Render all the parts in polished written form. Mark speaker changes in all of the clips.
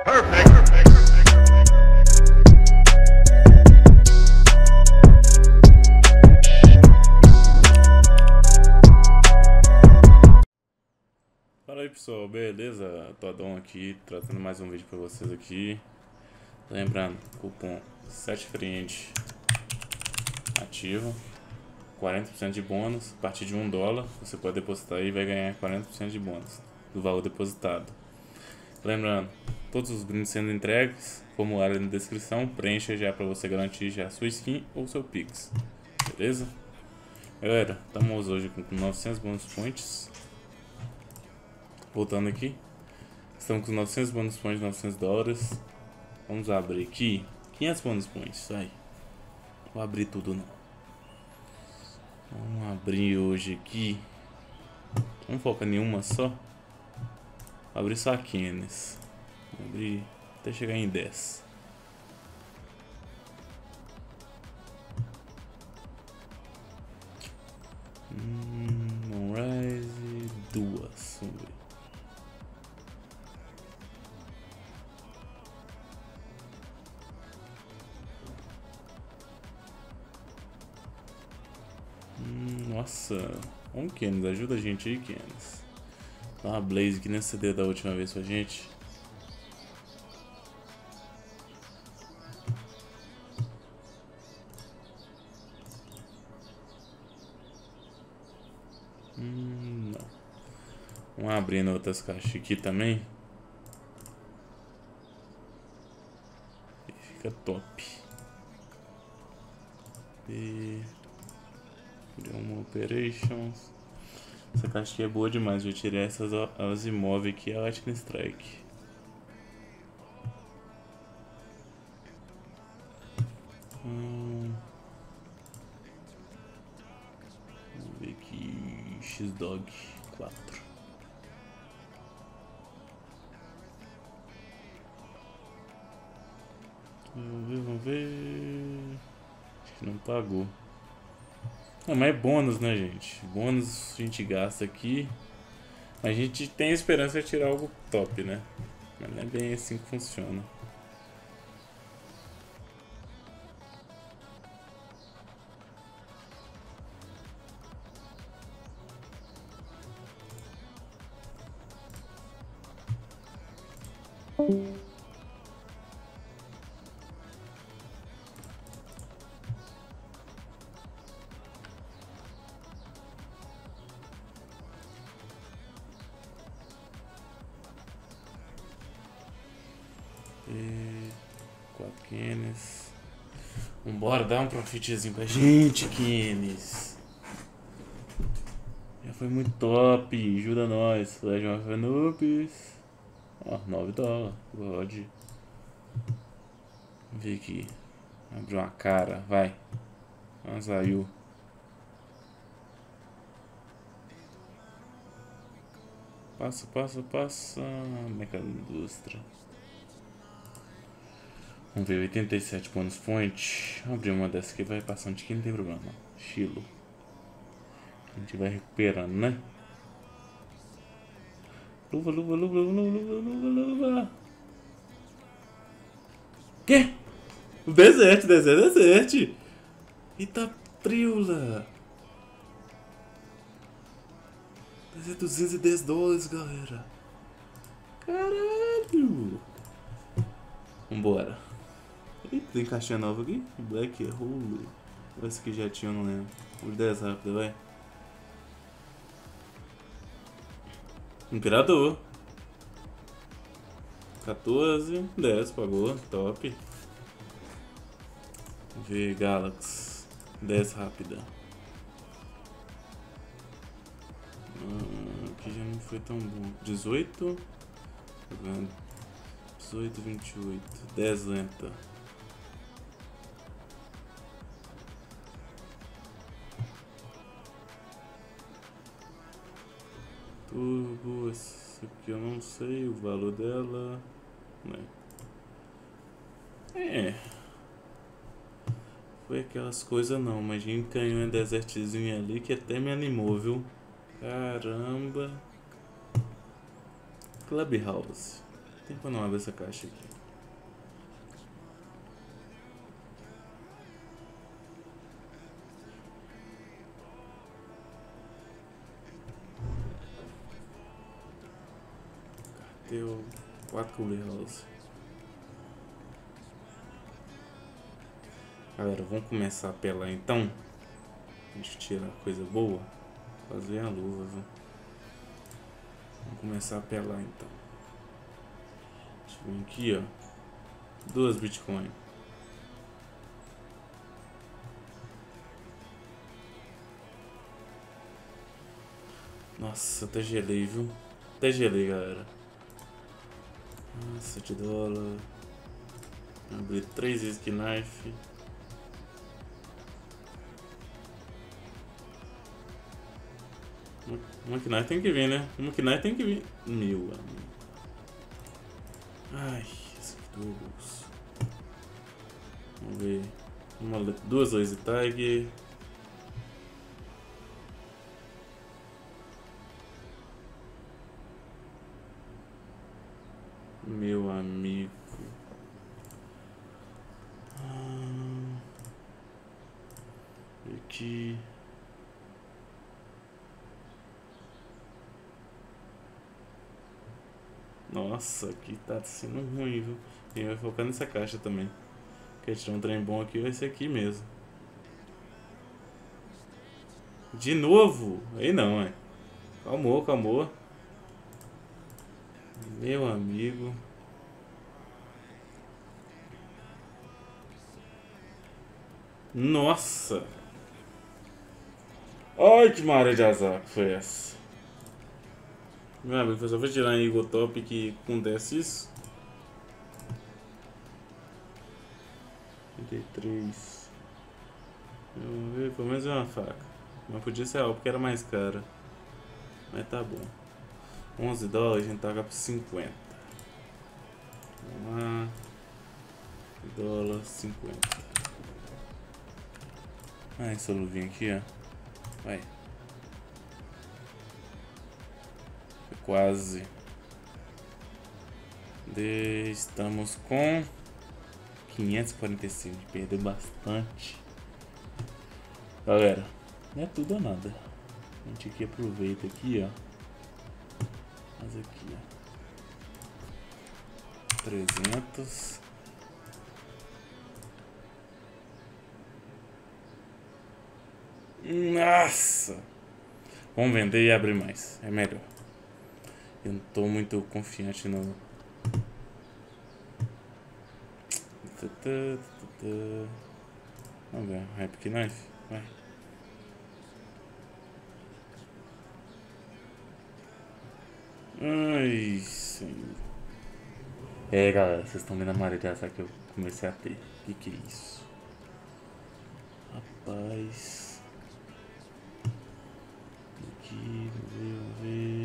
Speaker 1: Fala aí pessoal, beleza? Todão aqui, trazendo mais um vídeo pra vocês aqui. Lembrando, cupom 7friend ativo, 40% de bônus, a partir de $1 você pode depositar e vai ganhar 40% de bônus do valor depositado. Lembrando, todos os brindes sendo entregues, formulário na descrição, preencha já pra você garantir já a sua skin ou seu Pix, beleza? Galera, estamos hoje com 900 bônus points. Voltando aqui, estamos com 900 bônus points, $900. Vamos abrir aqui 500 bônus points, vai. Não vou abrir tudo não. Vamos abrir hoje aqui. Vamos focar em uma só. Vou abrir só a 500. Vou abrir até chegar em 10. Moonrise, duas. Vamos ver. Nossa, vamos Kenis, ajuda a gente aí, Kenis. Dá uma Blaze que nem você deu da última vez pra gente. Não. Vamos abrindo outras caixas aqui também. E fica top. E... uma Operations. Essa caixa aqui é boa demais. Eu tirei essas as imóveis aqui, a Lightning Strike. Vamos ver aqui. X-Dog 4. Vamos ver. Acho que não pagou. Não, mas é bônus, né, gente? Bônus a gente gasta aqui. A gente tem esperança de tirar algo top, né? Mas não é bem assim que funciona. E 4 Kenis. Vambora, dá um profitzinho pra gente, Kenis. Já foi muito top, ajuda nós. Legend of Anubis. Ó, $9. God. Vamos ver aqui. Abriu uma cara, vai. Saiu. Passa, passa, passa. Meca-indústria. Vamos ver, 87 bônus point. Vamos abrir uma dessas aqui, vai passando de que não tem problema. Estilo. A gente vai recuperando, né? Luva, luva, luva, luva, luva, luva, luva. Quê? Desert, desert, desert. Eita, priula. Desert $210, galera. Caralho. Vambora. Eita, tem caixinha nova aqui? Black Hole. Esse aqui já tinha, eu não lembro. Os 10 rápido, vai. Imperador. 14, 10, pagou, top. Vamos ver Galaxy. 10 rápida. Aqui já não foi tão bom. 18. 18, 28. 10 lenta. Turbo, essa aqui eu não sei o valor dela, né? Foi aquelas coisas não, mas a gente ganhou um desertzinho ali que até me animou, viu? Caramba. Clubhouse. Tem que não abrir essa caixa aqui. Deu 4 Cooler. Galera, vamos começar a pelar então. A gente tirar coisa boa. Fazer a luva, viu? Vamos começar a pelar então. Deixa eu vir aqui, ó. 2 Bitcoin. Nossa, até gelei, viu? Até gelei, galera. Nossa, $7. Abri 3 Easy Knife. Uma Knife tem que vir, né? Uma Knife tem que vir. Meu amigo. Ai, esse aqui do bolso. Vamos ver. 2 Lazy Tag. Meu amigo. Aqui. Nossa, aqui tá sendo ruim, viu? E vai focar nessa caixa também. Quer tirar um trem bom aqui, vai ser aqui mesmo. De novo? Aí não, é. Calmou, calmou. Meu amigo. Nossa. Ai, que maré de azar que foi essa. Meu amigo, eu só vou tirar em Eagle Top que acontece isso. 33. Vamos ver, pelo menos é uma faca. Mas podia ser algo porque era mais cara. Mas tá bom. $11, a gente taca por 50. Vamos lá. $50. Ah, essa luvinha aqui, ó. Vai. Quase. Estamos com 545. Perdeu bastante. Galera, não é tudo ou nada. A gente aqui aproveita aqui, ó. Mas aqui, ó. 300. Nossa! Vamos vender e abrir mais. É melhor. Eu não tô muito confiante no... Vamos ver, Epic Knife, vai. Ai, senhor. É, galera, vocês estão vendo a maré de azar que eu comecei a ter. Que é isso? Rapaz. Aqui, vamos ver.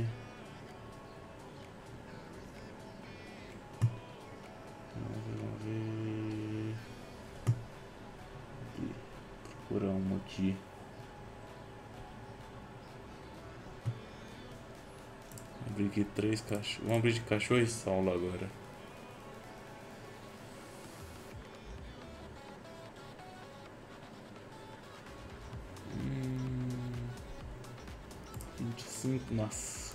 Speaker 1: Vamos ver. Aqui. Procurar uma aqui. Abrir aqui 3 cachorros. Vamos abrir de cachorro e solo agora. Nossa.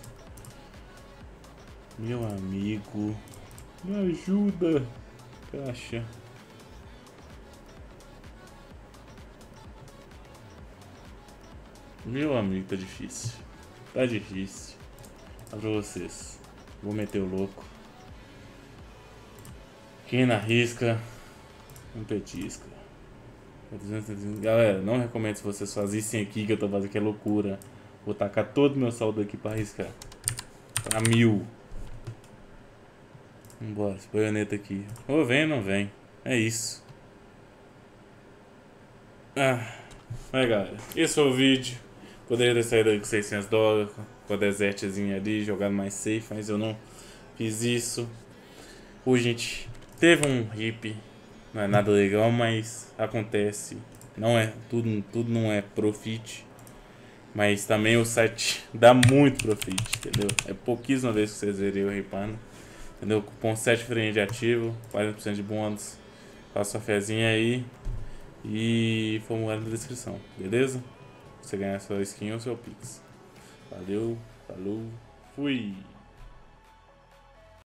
Speaker 1: Meu amigo. Me ajuda. Caixa. Meu amigo, tá difícil. Tá difícil. Tá pra vocês. Vou meter o louco. Quem não arrisca, não petisca. Galera, não recomendo se vocês fazissem aqui que eu tô fazendo, que é loucura. Vou tacar todo meu saldo aqui pra arriscar. Pra 1000. Vambora, esse baioneta aqui. Ou vem ou não vem. É isso. Vai, galera. Esse foi o vídeo. Poderia ter saído aí com $600. Com a desertzinha ali, jogado mais safe. Mas eu não fiz isso. Hoje a gente teve um hip. Não é nada legal, mas acontece. Não é, tudo não é profit. Mas também o site dá muito profit, entendeu? É pouquíssima vez que vocês verem eu ripando. Entendeu? Cupom 7friend ativo, 40% de bônus. Faça sua fezinha aí. E formulário na descrição, beleza? Você ganhar sua skin ou seu Pix. Valeu, falou, fui!